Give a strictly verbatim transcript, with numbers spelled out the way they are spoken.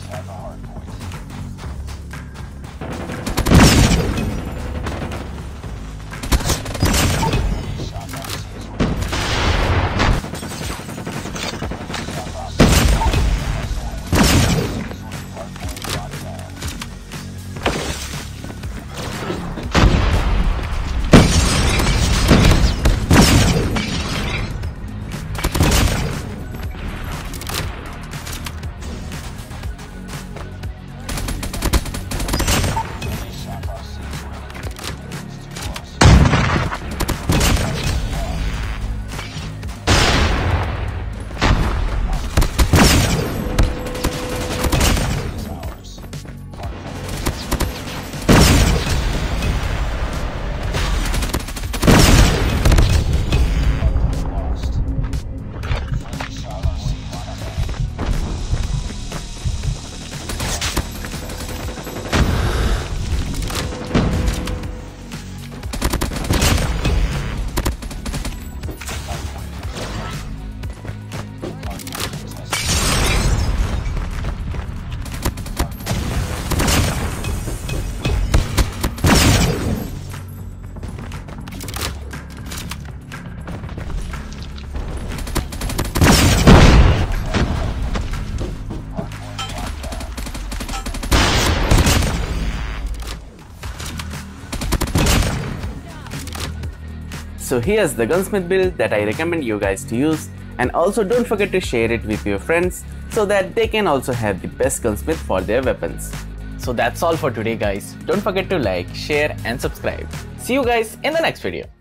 So here's the Gunsmith build that I recommend you guys to use, and also don't forget to share it with your friends so that they can also have the best gunsmith for their weapons. So that's all for today guys. Don't forget to like, share and subscribe. See you guys in the next video.